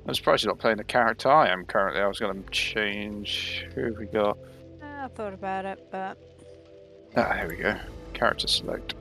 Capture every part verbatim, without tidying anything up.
I'm surprised you're not playing the character I am currently. I was going to change. Who have we got? I thought about it, but... Ah, here we go. Character select.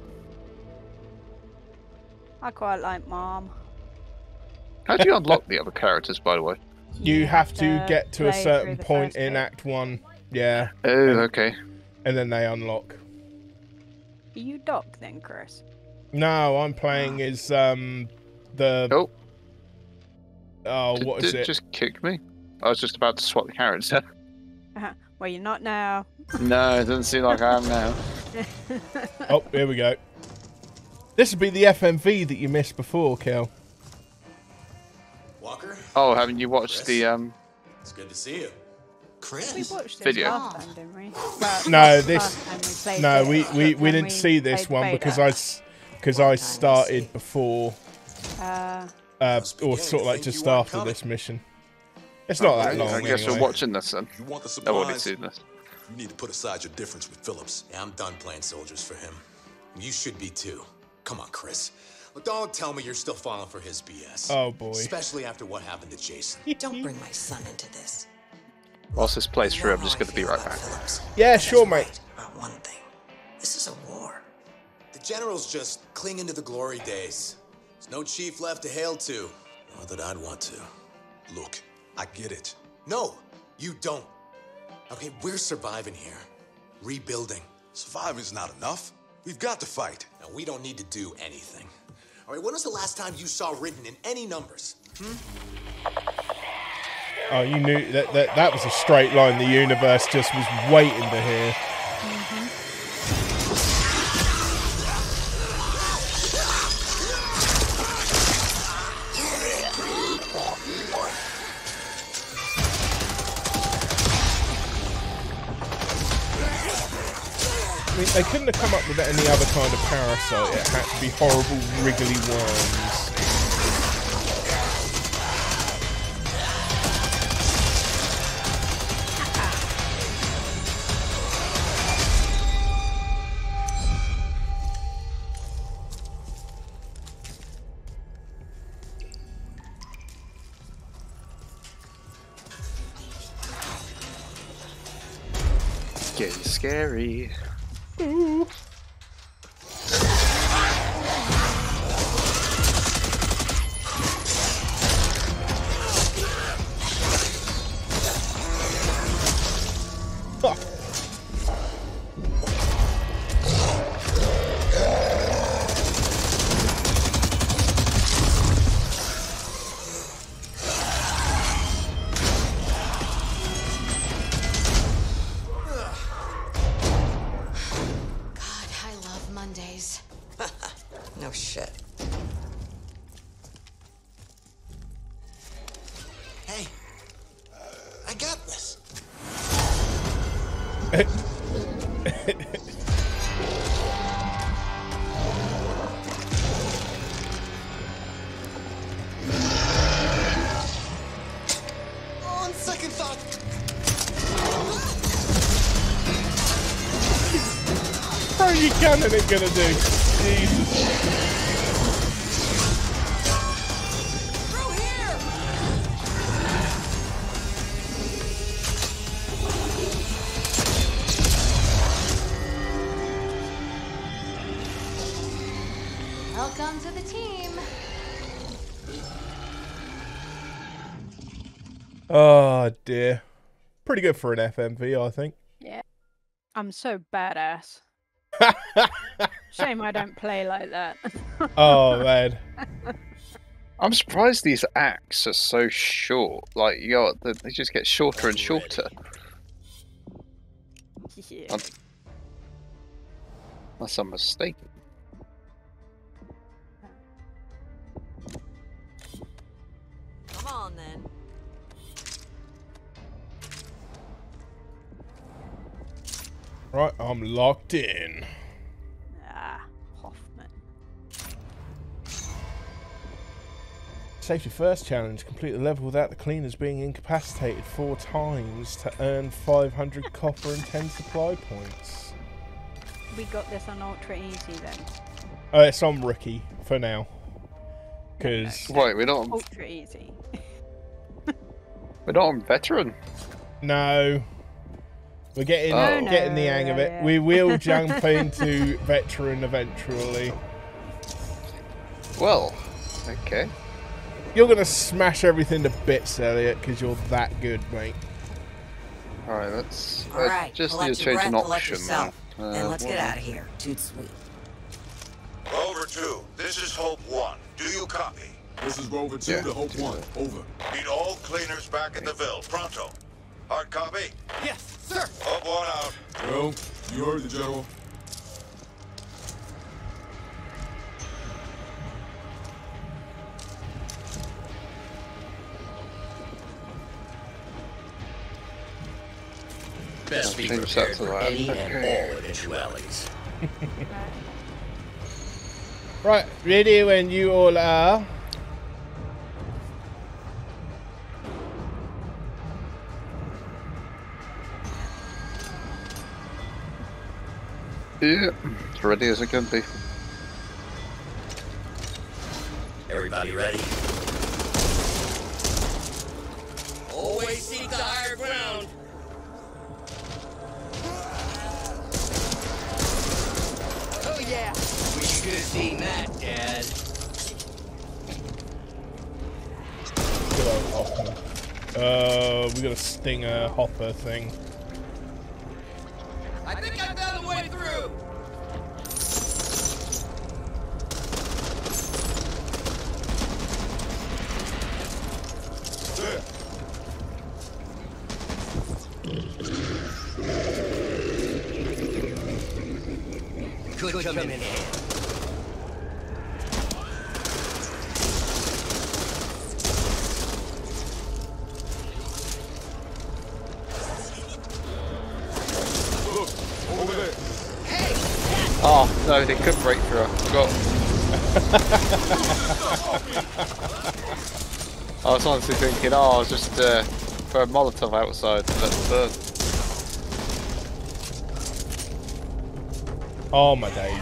I quite like Mom. How do you unlock the other characters, by the way? You, you have, have to, to get to a certain point in bit. Act One. Yeah. Oh, and, okay. And then they unlock. Are you Doc then, Chris? No, I'm playing as um the. Oh. Oh, did, what is did it? Just kicked me. I was just about to swap the character. Uh-huh. Well, you're not now. No, it doesn't seem like I am now. Oh, here we go. This would be the F M V that you missed before, Kel. Walker? Oh, haven't you watched Chris? the um? It's good to see you, Chris. We watched this video. last time, didn't we? Well, no, this. we no, it, we we, we didn't we see this one Vader. because I because I started before. Uh, uh, or sort of like just after this mission. It's not that long. I guess anyway. we're watching this then. You want the I've already supplies? seen this. You need to put aside your difference with Phillips. Yeah, I'm done playing soldiers for him. You should be too. Come on, Chris. Well, don't tell me you're still falling for his B S. Oh boy. Especially after what happened to Jason. Don't bring my son into this. Whilst this plays through, I'm just going to be right back. Yeah, sure, mate. Right about one thing. This is a war. The general's just clinging to the glory days. There's no chief left to hail to. Not that I'd want to. Look, I get it. No, you don't. Okay, we're surviving here. Rebuilding. Surviving's not enough. We've got to fight. Now, we don't need to do anything. All right, when was the last time you saw Ridden in any numbers? Hmm? Oh, you knew that, that that was a straight line the universe just was waiting to hear. mm-hmm. I mean, they couldn't have come up with any other kind of parasite. It had to be horrible, wriggly worms. Getting scary. Ooh. Huh. Mondays. No shit. Hey, I got this. On second thought. What are you cannon it gonna do? Jesus. Through here. Welcome to the team. Oh dear. Pretty good for an F M V, I think. Yeah. I'm so badass. Shame I don't play like that. Oh man. I'm surprised these acts are so short. Like, you know, they they just get shorter and shorter. Yeah. Unless I'm mistaken. Come on then. Right, I'm locked in. Ah, Hoffman. Safety first challenge. Complete the level without the cleaners being incapacitated four times to earn five hundred copper and ten supply points. We got this on ultra easy then. Oh, it's on rookie for now. Because Wait, we're not. Ultra easy. We're not on veteran. No. We're getting Oh. getting the hang of it. Yeah. We will jump into veteran eventually. Well, okay. You're gonna smash everything to bits, Elliot, because you're that good, mate. Alright, let's, All let's right, just collect need to your change breath, an collect option. yourself, now. Uh, and let's get what- out of here. Toot sweet. Rover two, this is Hope one. Do you copy? This is Rover two Yeah. to Hope one. Over. Need all cleaners back at the Ville. Pronto. Hard copy? Yes, sir. Hope one out. Well, you heard the General. Best be change that prepared to for that. any and Okay. all eventualities. Right, ready when you all are. Yeah, as ready as it can be. Everybody ready? Always seek the higher ground. Oh yeah. Wish you could have seen that, Dad. Good old Hopper. Uh, we got a stinger hopper thing. I think I found the way through. There. Could come in handy. Look, over there. Oh, no, they could break through. I forgot. I was honestly thinking, oh, I was just uh, throw a Molotov outside and let it burn. Oh my days.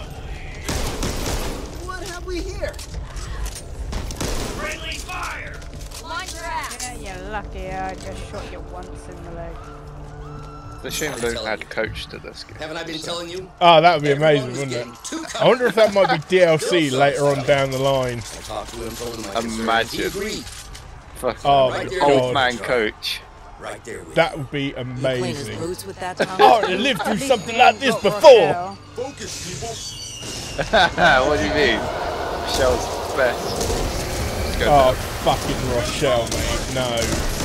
What have we here? Friendly fire! Mind your ass. Yeah, you're lucky. I just shot you once in the leg. The shame we don't add coach to this game. Haven't I been telling you? Oh, that would be Everyone amazing, was wouldn't it? getting too I wonder if that might be D L C later on down the line. I talked to him, told him my concerns. He Imagine. agreed. Fuck, Oh Right my there. old god. man coach. Right there with That would be You clean his amazing. boots with that tongue? Oh, I lived through At least something me like and this got before. Rochelle. Focus, people. What do you mean? Michelle's best. Let's go Oh, down. fucking Rochelle, mate. No.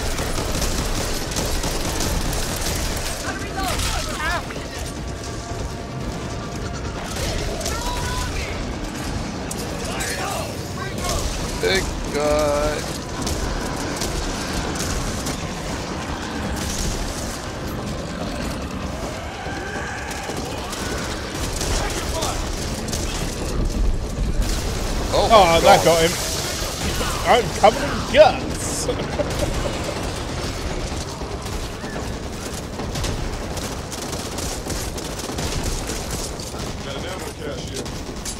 Big guy. Oh, Oh, that God. got him. I'm covered in guts. Got an ammo cache here.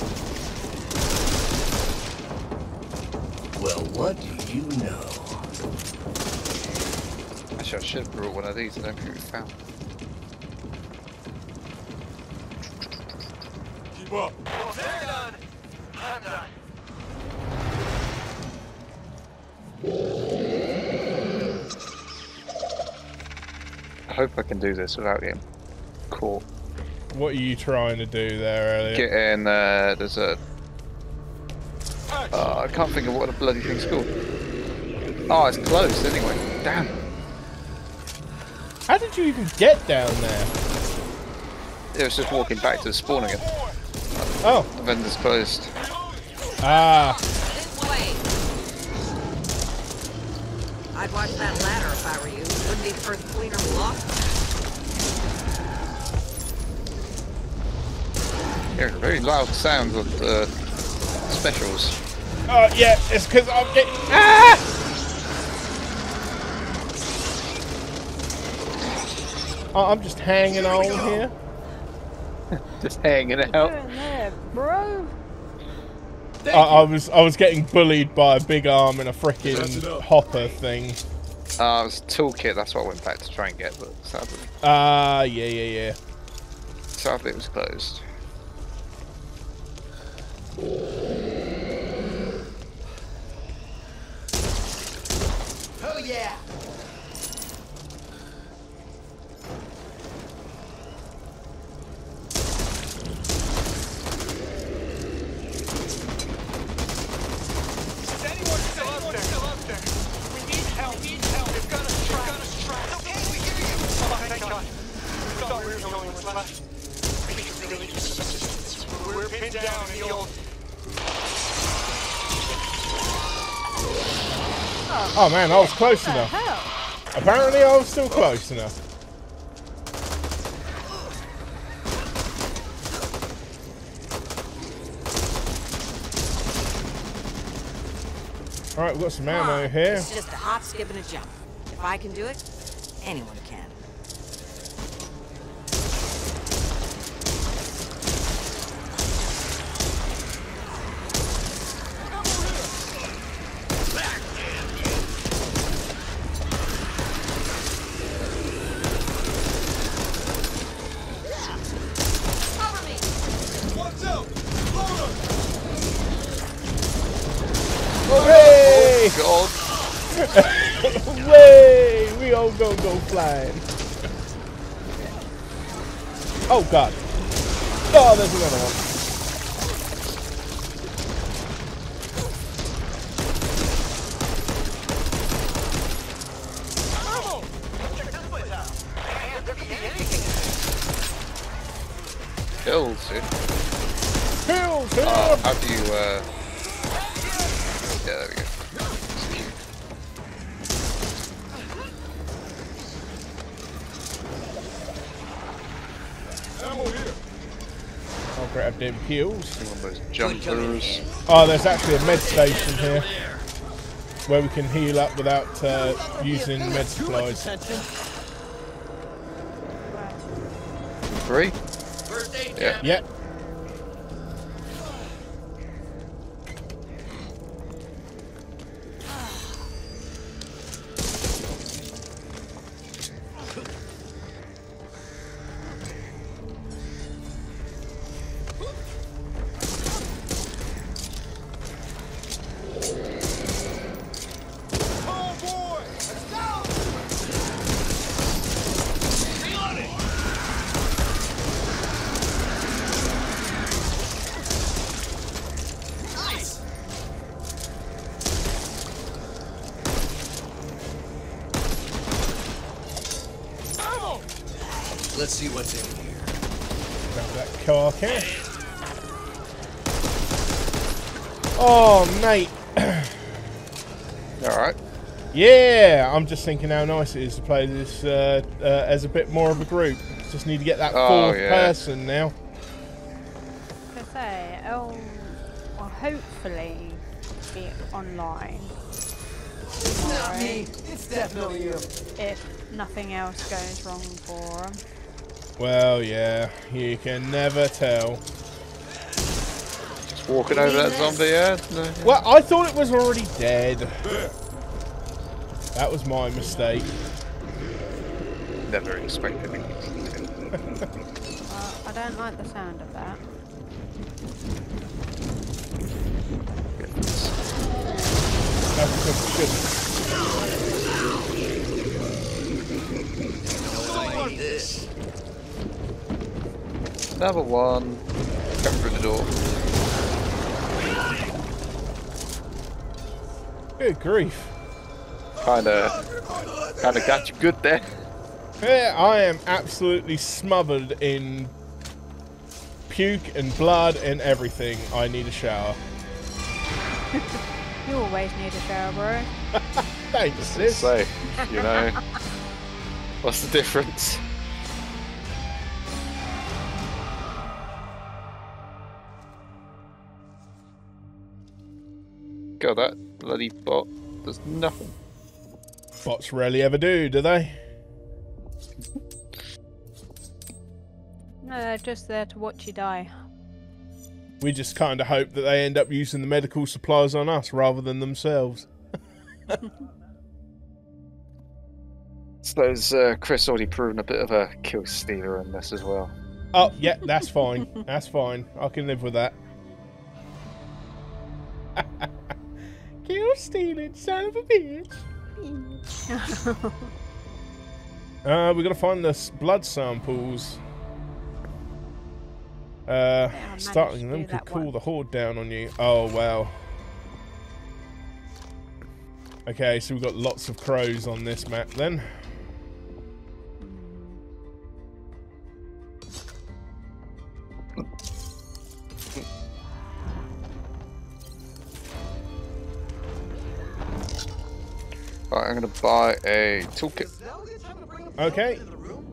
Well, what do you know? Actually, I should have brought one of these. I don't think we found. Keep up. I hope I can do this without getting caught. What are you trying to do there, Elliot? Get in. Uh, there's a. Uh, I can't think of what the bloody thing's called. Oh, it's closed anyway. Damn. How did you even get down there? It was just walking back to the spawn again. Oh, The vendor's closed. ah. This way. I'd watch that ladder if I were you. Wouldn't be the first cleaner block. Hearing very loud sounds of uh, specials. Oh, yeah, it's because I'm getting. Ah! Oh, I'm just hanging on here. Just hanging What out. you doing there, bro? I, I was I was getting bullied by a big arm and a That's frickin' enough. hopper thing. Uh, it was a toolkit, that's what I went back to try and get, but sadly, Ah, uh, yeah, yeah, yeah. sadly it was closed. Oh yeah! Is anyone still out there? Still out there? We need help. We need help. They've got us trapped. They've got us trapped. Okay, we hear you. Oh, thank God. We thought we were the only ones left. We could really use some assistance. We're pinned down in the old... Oh man, I was close What the enough. hell? Apparently I was still close enough. Alright, we've got some ammo here. It's just a hop, skip, and a jump. If I can do it, anyone can. Watch out! Loader! Hooray! God, Way! We all go go flying. Oh god. Oh, there's another one. kills it. Kills him! Uh, how do you, uh... yeah, there we go. Ammo here! I'll grab them kills. One of those jumpers. Oh, there's actually a med station here where we can heal up without uh, using med supplies. Three? Yeah. Yep. Let's see what's in here. Grab that car cash. Oh, mate. Alright. Yeah, I'm just thinking how nice it is to play this uh, uh, as a bit more of a group. Just need to get that Oh, fourth yeah. person now. To say, oh, well, hopefully be online. It's not Tomorrow, me. It's definitely you. if nothing else goes wrong for them. Well, yeah, you can never tell. Just walking over that zombie, yeah? No. Well, I thought it was already dead. That was my mistake. Never expected it. Well, I don't like the sound of that. That's because it shouldn't. This. Another one. Come through the door. Good grief. Kinda, kinda got you good there. Yeah, I am absolutely smothered in puke and blood and everything. I need a shower. You always need a shower, bro. Thanks, sis. So, you know, what's the difference? God, that bloody bot does nothing. Bots rarely ever do, do they? No, they're just there to watch you die. We just kind of hope that they end up using the medical supplies on us rather than themselves. So there's uh, Chris already proven a bit of a kill stealer in this as well. Oh, yeah, that's fine. That's fine. I can live with that. Kill stealing, son of a bitch. uh, we got to find the s- blood samples. Uh, Yeah, I starting managed to them do could that cool one. the horde down on you. Oh, wow. Okay, so we've got lots of crows on this map then. Right, I'm gonna buy a toolkit. Okay. The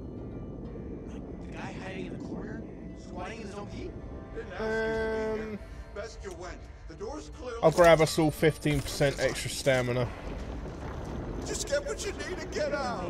guy hiding in the corner, squatting in his own pee? Um, Best you went. The door's clearly I'll grab us all fifteen percent extra stamina. Just get what you need to get out.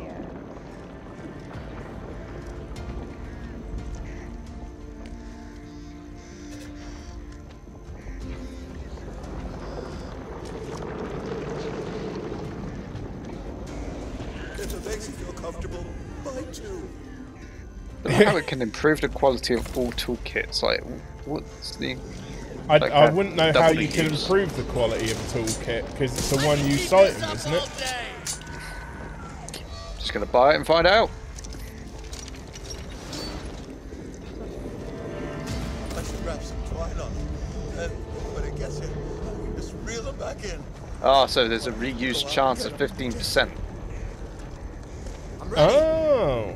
If it makes you feel comfortable, buy two. I don't know how it can improve the quality of all toolkits. Like, what's the? I, like I a wouldn't know how double you can use. improve the quality of a toolkit, because it's a one-use item, isn't it? Just gonna buy it and find out. I should wrap some twine on it. And when it gets here, just reel them back in. Ah, so there's a reuse chance of fifteen percent. I'm ready. Oh.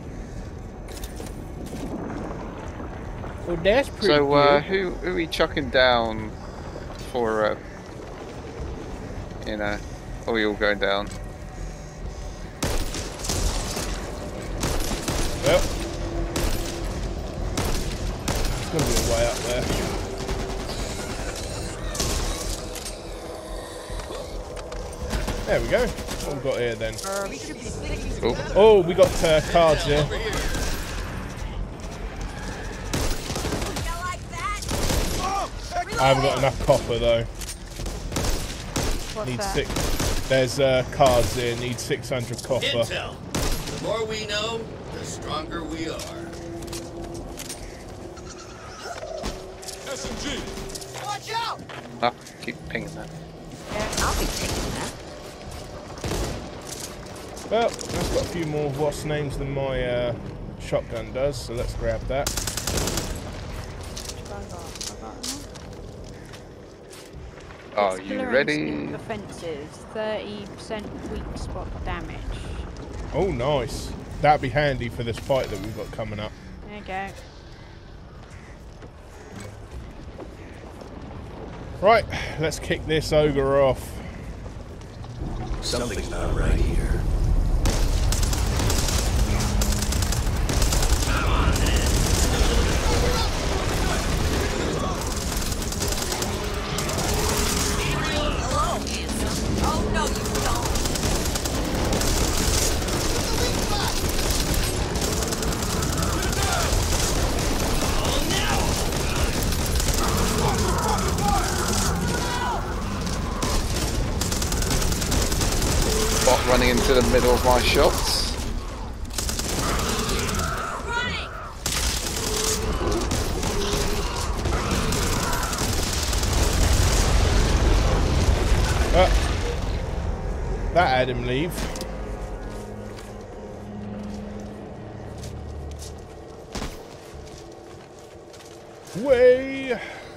Well, that's pretty So, uh, good. who who are we chucking down for? Uh, you know, are we all going down? Well, there's gonna be a way up there. There we go. What we got here then? Oh, Oh, we got uh, cards here. I haven't got enough copper though. What's Need that? six. There's uh, cards here. Need six hundred copper. Intel. The more we know, the stronger we are. S M G. Watch out! ah, keep pinging that. Yeah, I'll be taking that. Well, that's got a few more what's names than my uh, shotgun does, so let's grab that. Are you Clearance ready? in defenses, thirty percent weak spot damage. Oh, nice. That'd be handy for this fight that we've got coming up. There you go. Right, let's kick this ogre off. Something's not right here. Hello, handsome. Oh, no, you don't. Bot running into the middle of my shots. Running! Uh, that had him leave. Way.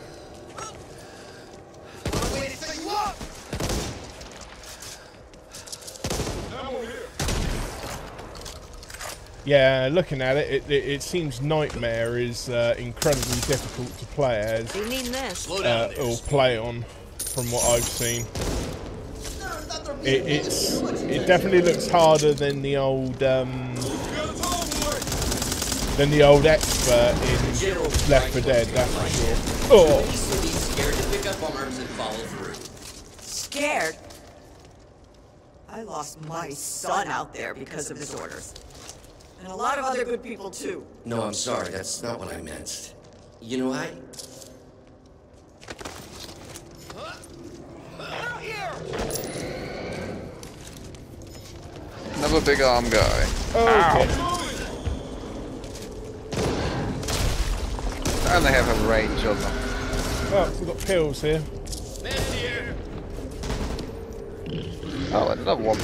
Yeah, looking at it, it, it, it seems Nightmare is uh, incredibly difficult to play as, You need this. Slow down uh, there. or play on, from what I've seen. It, it's it definitely looks harder than the old um, than the old expert in Left four Dead. That's for sure. Oh, Still be scared to pick up arms and follow through. Scared? I lost my son out there because of his orders. And a lot of other good people, too. No, I'm sorry. That's not what I meant. You know, I... Another big arm guy. Okay. And they have a range on them. Oh, we've got pills here. Oh, another one.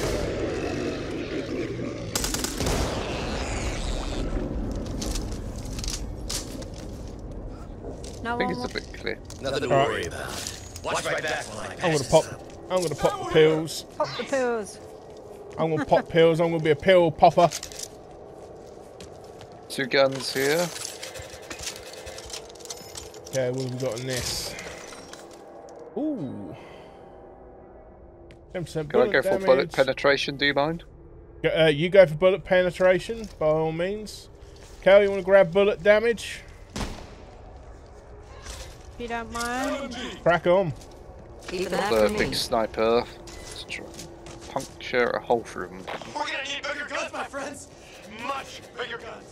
No I think one it's a bit clear. Nothing to All worry right. about. Watch my back when I I'm pass gonna pop. I'm gonna pop the pills. Pop the pills. I'm gonna pop pills. I'm gonna be a pill popper. Two guns here. Okay, what have we got in this? Ooh. ten percent Can I bullet go for damage. bullet penetration? Do you mind? Uh, you go for bullet penetration, by all means. Cal, you want to grab bullet damage? If you don't mind. Crack on. Keep that The for big me. sniper. Let's try and puncture a hole through them. We're gonna need bigger guns, my friends. Much bigger guns.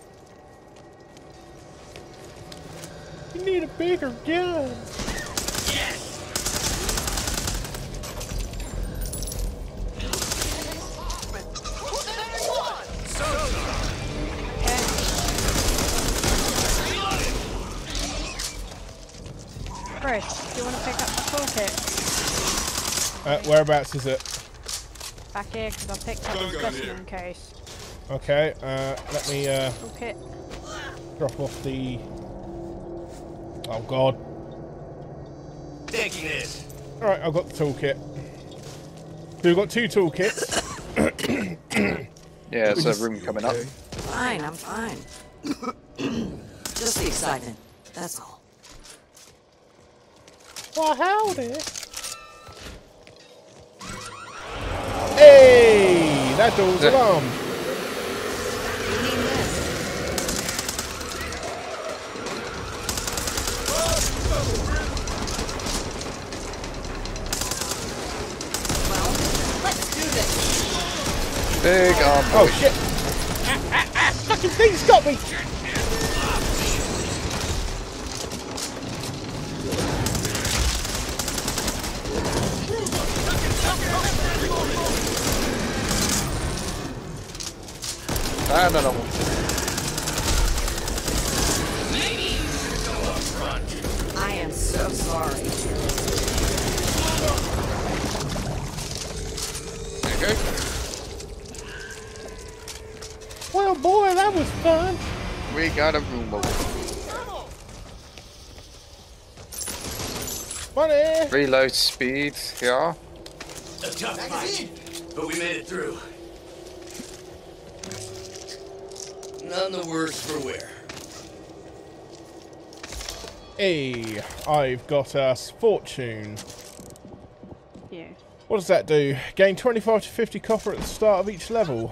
You need a bigger gun. Chris, do you want to pick up the toolkit? Uh, whereabouts is it? Back here, because I picked up the specimen case. Okay, uh, let me uh, Toolkit. drop off the... Oh, God. Taking this. Alright, I've got the toolkit. So we've got two toolkits. Yeah, there's a room coming up. Fine, I'm fine. Just the excitement. That's all. Well, howdy. Hey! That door's Yeah. alarmed. You need this. Well, let's do this. Big arm. Oh, boy. shit. Ah, ah, ah, fucking thing's got me. Ah, no, no. I am so sorry. There you go. Well, boy, that was fun. We got a room over. Money. Reload speed, yeah. A tough fight, but we made it through. None the worse for wear. Hey, I've got us fortune. Yeah. What does that do? Gain twenty-five to fifty copper at the start of each level.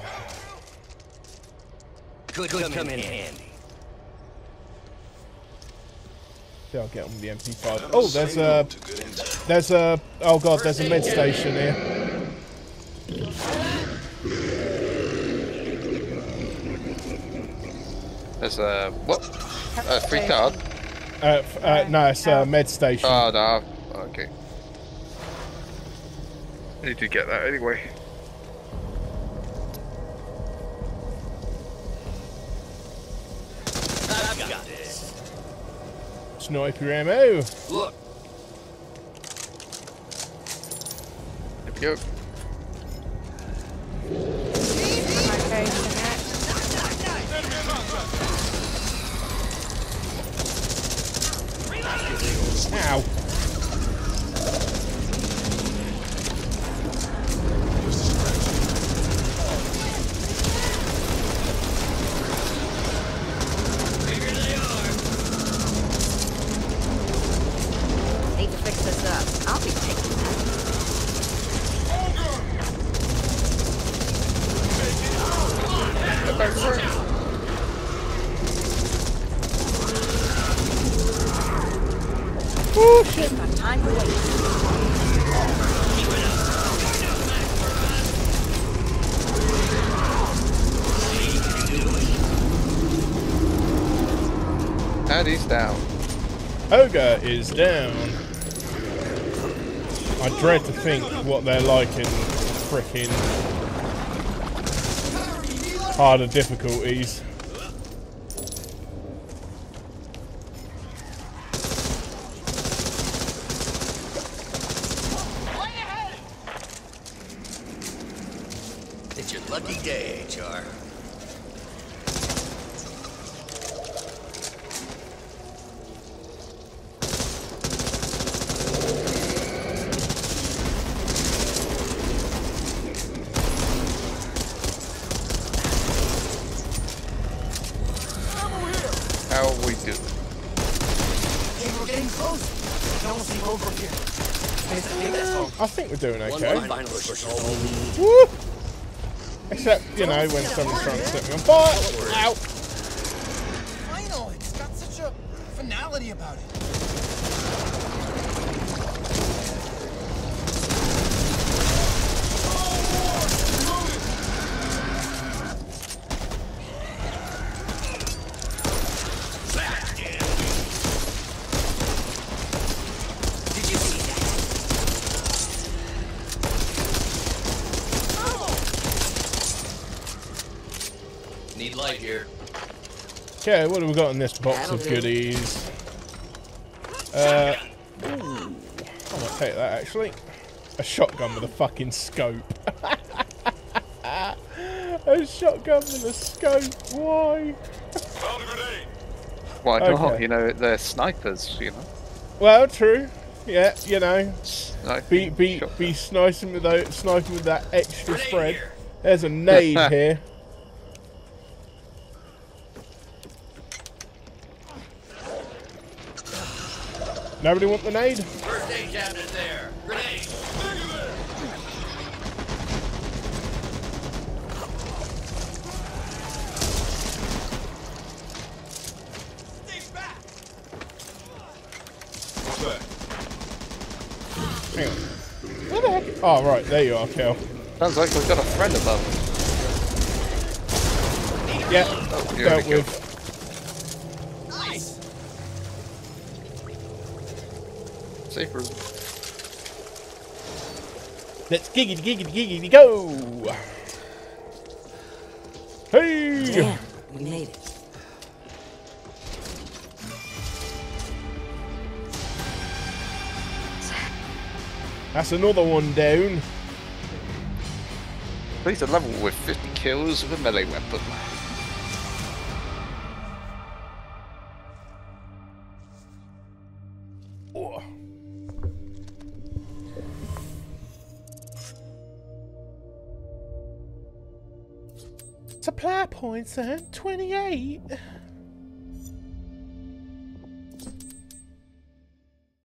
Could, Could come in handy. See, I'll get on with the M P five. Oh, there's a, there's a, oh god, there's a med station here. There's a what? A free card? Uh, f uh, no, it's a med station. Oh no. Okay. I need to get that anyway. I've got this. Sniper ammo. Look. There we go. Okay, so next. Ow. Need to fix this up. I'll be taking that. Oh shit. Got time to wait. And he's down. Ogre is down. I dread to think what they're like in frickin' harder difficulties. It's your lucky day, H R. How are we doing? Hey, we're getting close. Can almost see over here. I think we're doing okay. One final push is all we need. Woo! Except, you know, when someone's trying to set me on fire. Ow! I know, it's got such a finality about it. Need light here. Okay, what have we got in this box of goodies? Uh, ooh, I might take that actually. A shotgun with a fucking scope. A shotgun with a scope. Why? Why not? Okay. You know, they're snipers, you know. Well, true. Yeah, you know. Sniping Be be shotgun. be sniping with that sniping with that extra spread. There's a nade here. Nobody want the nade? First aid cabinet there. Grenade. Hang on. Where the heck? Oh, right, there you are, Kel. Sounds like we've got a friend above. Yeah, Oh, you dealt already with. Nice. Safe room. Let's giggity giggity giggity go! Hey! Damn, we made it. That's another one down. Please a level with fifty kills with a melee weapon. Oh. Supply points, son. twenty-eight.